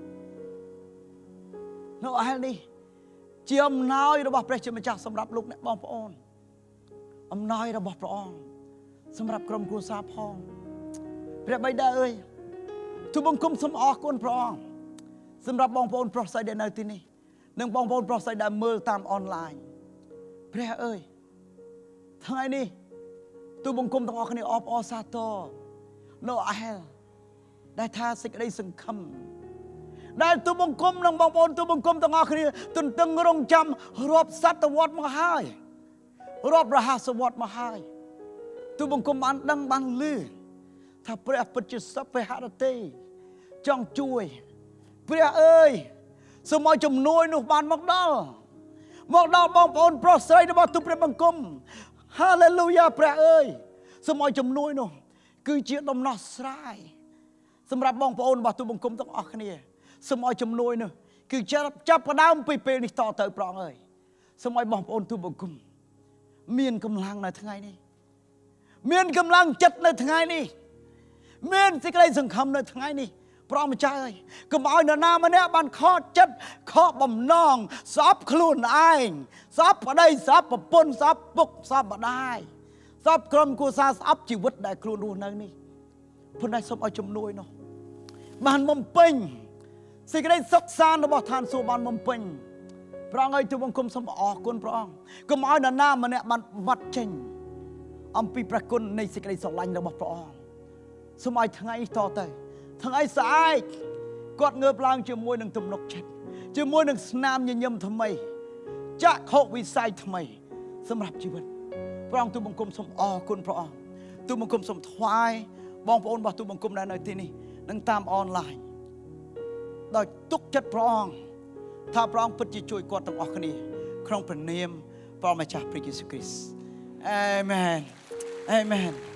នៅឯនេះជាអំណោយរបស់ព្រះជាម្ចាស់សម្រាប់លោកអ្នកបងប្អូនអំណោយរបស់ព្រះអង្គសម្រាប់ក្រុមគ្រួសារផងព្រះបិតាអើយទូលបង្គំសូមអរគុណព្រះអង្គសម្រាប់បងប្អូនប្រុសស្រីដែលនៅទីនេះនិងបងប្អូនប្រុសស្រីដែលមើលតាមអនឡាញព្រះអើយថ្ងៃនេះទូលបង្គំទាំងអស់គ្នាអបអរសាទរនៅអែលដែលថាសេចក្តីសង្ឃឹមដែលទូលបង្គំនិងបងប្អូនទូលបង្គំទាំងអស់គ្នាទន្ទឹងរង់ចាំរាប់សតវត្សមកហើយរាប់រហស្សវត្សមកហើយទូលបង្គំបានដឹងបានឮថាព្រះពិតជាសព្វហរទេចង់ជួយព្រះអើយសូមឲ្យជំនួយនោះបានមកដល់មកដល់បងប្អូនប្រុសស្រីរបស់ទូលព្រះបង្គំ Hallelujah ព្រះអើយសូមឲ្យជំនួយនោះគឺជាដំណោះស្រាយសម្រាប់បងប្អូនរបស់ទូលបង្គំទាំងអស់គ្នាសូមឲ្យជំនួយនោះគឺចាប់ចាប់ផ្ដើមពីពេលនេះតទៅព្រះអង្គអើយសូមឲ្យបងប្អូនទូលបង្គំមានកម្លាំងនៅថ្ងៃនេះមានកម្លាំងចិត្តនៅថ្ងៃនេះមានសេចក្តីសង្ឃឹមនៅថ្ងៃនេះព្រះម្ចាស់អើយកុំឲ្យនរណាម្នាក់បានខកចិត្តខកបំណងស្អប់ខ្លួនឯងស្អប់ប្តីស្អប់ប្រពន្ធស្អប់ពុកស្អប់ម្ដាយស្អប់ក្រុមគ្រួសារស្អប់ជីវិតដែលខ្លួនរស់នៅនេះប៉ុន្តែសូមឲ្យជំនួយនោះបានបំពេញសេចក្តីសុខសាន្តរបស់ឋានសួគ៌បានបំពេញព្រះអង្គឲ្យទូលបង្គំសូមអរគុណព្រះអង្គកុំឲ្យនរណាម្នាក់បានបាត់ចេញអំពីព្រះគុណនៃសេចក្តីស្រឡាញ់របស់ព្រះអង្គសូមឲ្យថ្ងៃតទៅថ្ងៃស្អែកគាត់ងើបឡើងជាមួយនឹងទំនុកចិត្តជាមួយនឹងស្នាមញញឹមថ្មីចាក់ខុសវិស័យថ្មីសម្រាប់ជីវិតព្រះអង្គទូលបង្គំសូមអរគុណព្រះអង្គទូលបង្គំសូមថ្វាយបងប្អូនរបស់ទូលបង្គំដែលនៅទីនេះនិងតាមអនឡាញដោយទុកចិត្តព្រះអង្គថាព្រះអង្គពិតជាជួយគាត់ទាំងអស់គ្នាក្នុងព្រះនាមព្រះម្ចាស់ព្រះយេស៊ូវគ្រីស្ទអាមែនអាមែន